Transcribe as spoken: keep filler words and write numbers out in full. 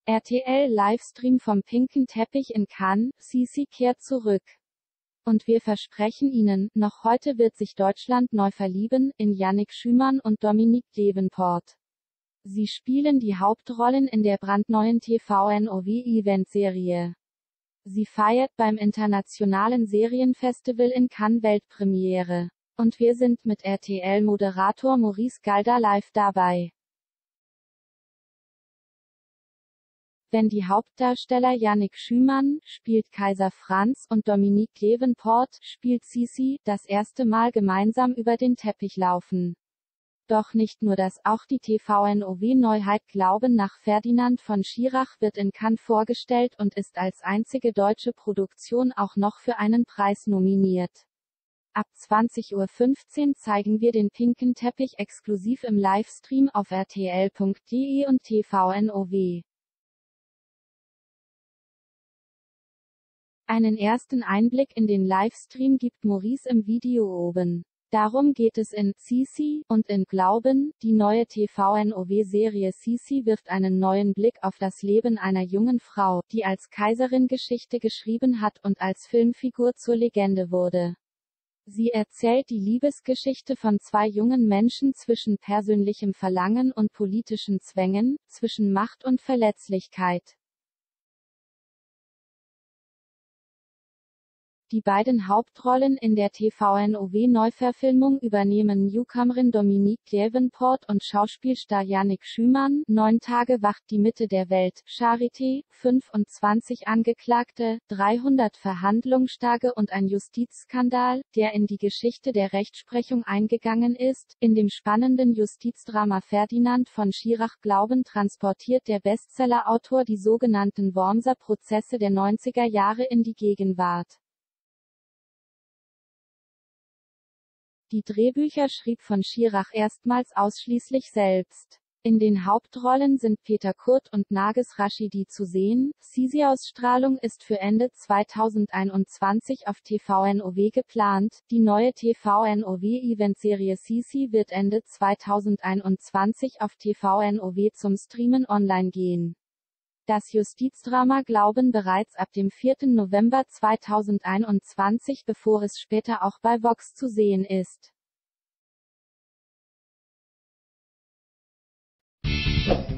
R T L-Livestream vom pinken Teppich in Cannes, Sisi kehrt zurück. Und wir versprechen Ihnen, noch heute wird sich Deutschland neu verlieben, in Yannick Schümann und Dominique Davenport. Sie spielen die Hauptrollen in der brandneuen T V N O W-Eventserie. Sie feiert beim Internationalen Serienfestival in Cannes Weltpremiere. Und wir sind mit R T L-Moderator Maurice Galda live dabei. Wenn die Hauptdarsteller Yannick Schümann, spielt Kaiser Franz, und Dominique Davenport, spielt Sisi, das erste Mal gemeinsam über den Teppich laufen. Doch nicht nur das, auch die T V N O W-Neuheit Glauben nach Ferdinand von Schirach wird in Cannes vorgestellt und ist als einzige deutsche Produktion auch noch für einen Preis nominiert. Ab zwanzig Uhr fünfzehn zeigen wir den pinken Teppich exklusiv im Livestream auf R T L punkt de und T V N O W. Einen ersten Einblick in den Livestream gibt Maurice im Video oben. Darum geht es in Sisi und in Glauben. Die neue T V N O W-Serie Sisi wirft einen neuen Blick auf das Leben einer jungen Frau, die als Kaiserin Geschichte geschrieben hat und als Filmfigur zur Legende wurde. Sie erzählt die Liebesgeschichte von zwei jungen Menschen zwischen persönlichem Verlangen und politischen Zwängen, zwischen Macht und Verletzlichkeit. Die beiden Hauptrollen in der T V N O W-Neuverfilmung übernehmen Newcomerin Dominique Davenport und Schauspielstar Yannick Schümann. Neun Tage wacht die Mitte der Welt, Charité, fünfundzwanzig Angeklagte, dreihundert Verhandlungstage und ein Justizskandal, der in die Geschichte der Rechtsprechung eingegangen ist. In dem spannenden Justizdrama Ferdinand von Schirach Glauben transportiert der Bestsellerautor die sogenannten Wormser Prozesse der neunziger Jahre in die Gegenwart. Die Drehbücher schrieb von Schirach erstmals ausschließlich selbst. In den Hauptrollen sind Peter Kurt und Nargis Rashidi zu sehen. Sisi-Ausstrahlung ist für Ende zweitausendeinundzwanzig auf T V N O W geplant. Die neue T V N O W-Eventserie Sisi wird Ende zweitausendeinundzwanzig auf T V N O W zum Streamen online gehen. Das Justizdrama Glauben bereits ab dem vierten November zweitausendeinundzwanzig, bevor es später auch bei Vox zu sehen ist.